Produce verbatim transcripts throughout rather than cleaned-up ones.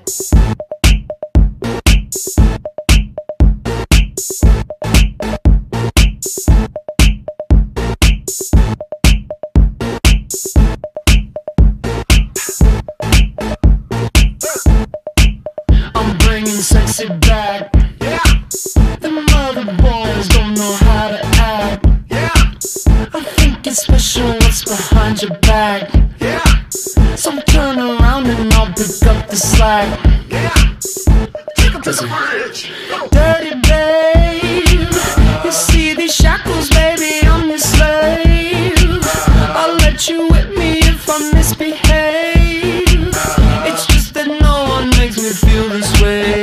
Sexy back, yeah. The mother boys don't know how to act, yeah. I think it's special what's behind your back, yeah. So turn around and I'll pick up the slack, yeah. Take 'em to the bridge. Dirty babe, you see these shackles, baby, I'm your slave. I'll let you whip me if I misbehave. It's just that no one makes me feel this way.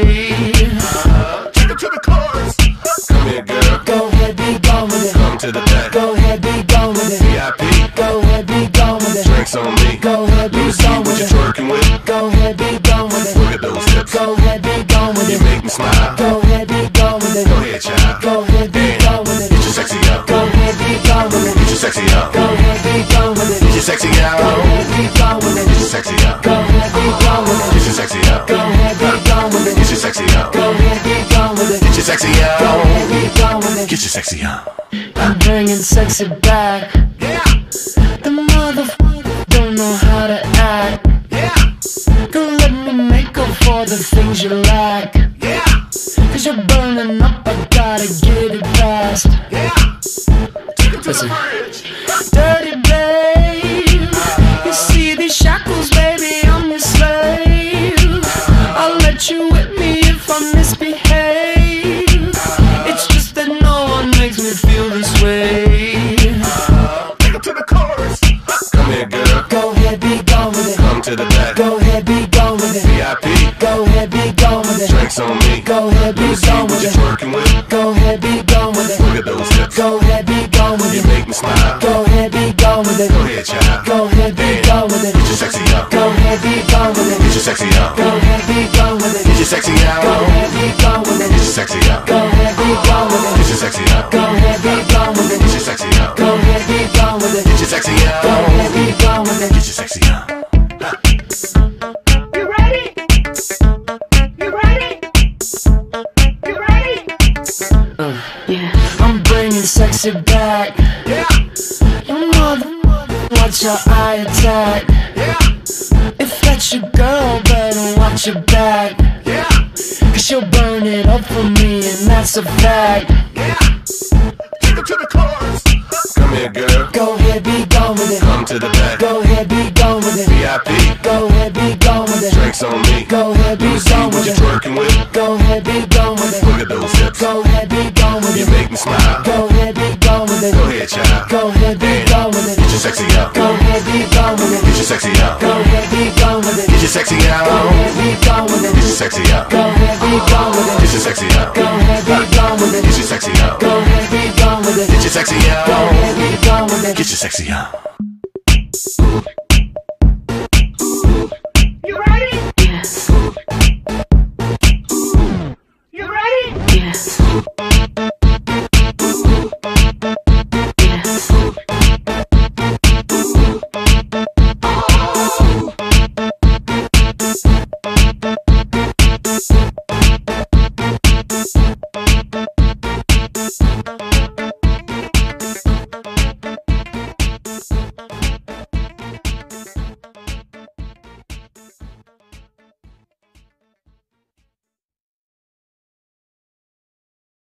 To the chorus. Come here, girl. Go ahead, be gone with it. Come to the back. Go ahead, be gone with it. V I P. Go ahead, be gone with it. Drinks on me. Go ahead, be gone with it. What you twerking with? Go ahead, be gone with it. Look at those hips. Go ahead, be gone with it. You make me smile. Go ahead, be gone with it. Go ahead, child. Go ahead, be gone with it. Get your sexy out. Go ahead, be gone with it. Get your sexy out. Go ahead, be gone with it. Get your sexy out. Go ahead, be gone with it. Get your sexy out. Go ahead, be gone with it. Get your sexy out. Go ahead, be gone with it. Get your sexy out. Go ahead, be gone with it. Get your sexy out. Go ahead, be gone with it. Get your sexy out. I'm bringing sexy back. Yeah. The motherfucker don't know how to act. Yeah. Don't let me make up for the things you lack. Yeah. Cause you're burning up, I gotta get it fast. Yeah. Take 'em to Listen. the bridge. Dirty babe, you see these shackles, baby, I'm your slave. I'll let you whip me if I misbehave. It's just that no one makes me feel this way. Take 'em to the chorus. Come here, girl. Go ahead, be gone with it. Come to the back. Go ahead, be gone with it. V I P. Go ahead, be gone with it. Drinks on me. Go ahead, be gone What with you it. twerking with? Go ahead, be gone with it. Look at those hips. Go ahead, be gone with You it. make me smile. Go ahead, be gone with it. Go ahead, child. Go ahead, be gone with it. Get your sexy out. Go ahead, be gone with it. Get your sexy out. Go ahead, be gone with it. Get your sexy out. Go ahead, be gone with it. Get your sexy out. Go ahead, be gone with it. Get your sexy out. Go ahead, be gone with it. Get your sexy out. Go ahead, be gone with it. Get your sexy out. Go ahead, be gone with it. Get your sexy out. You ready? You ready? You ready? Uh, yeah. I'm bringing sexy back. Yeah. Your mother, watch your eye attack. Yeah. If that's your girl, better watch your back. Yeah. Cause she'll burn it up for me, and that's a fact. Yeah. Take 'em to the chorus. Come here, girl. Go ahead, be gone with it. Come to the back. Go ahead, be gone with it. V I P. Go ahead, be gone with it. Drinks on me. Go ahead, be gone What with you it. twerking with? Go ahead, be gone with it. Look at those hips. Go ahead, be gone with You it. make me smile. Go ahead, be gone with it. Go ahead, child. Go ahead, be gone with it. Get your sexy out. Go ahead, be gone with it. Get your sexy out. Go ahead, be gone with it. Get your sexy Go out. ahead, be gone with Get it. your sexy out. Go ahead, be gone with Get it. your sexy out. Go ahead, be gone with it. Get your sexy out. Go ahead, be gone with it. Get your sexy Go out. ahead, be gone with it. Get your sexy out.